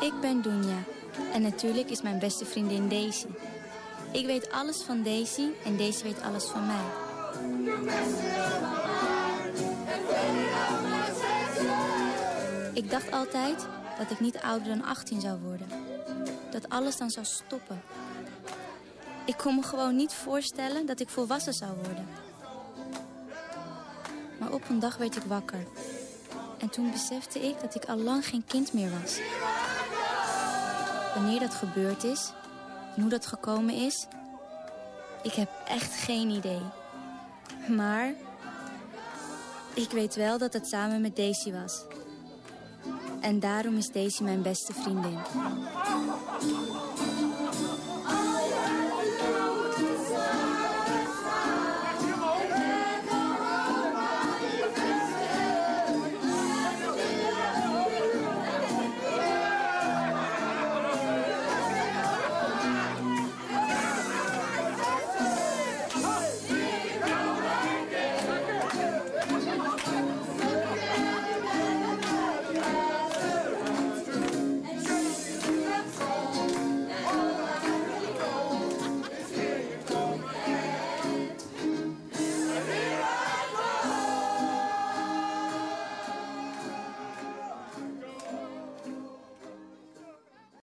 Ik ben Dunja en natuurlijk is mijn beste vriendin Daisy. Ik weet alles van Daisy en Daisy weet alles van mij. Ik dacht altijd dat ik niet ouder dan 18 zou worden. Dat alles dan zou stoppen. Ik kon me gewoon niet voorstellen dat ik volwassen zou worden. Maar op een dag werd ik wakker. En toen besefte ik dat ik al lang geen kind meer was. Wanneer dat gebeurd is en hoe dat gekomen is, ik heb echt geen idee. Maar ik weet wel dat het samen met Daisy was. En daarom is Daisy mijn beste vriendin.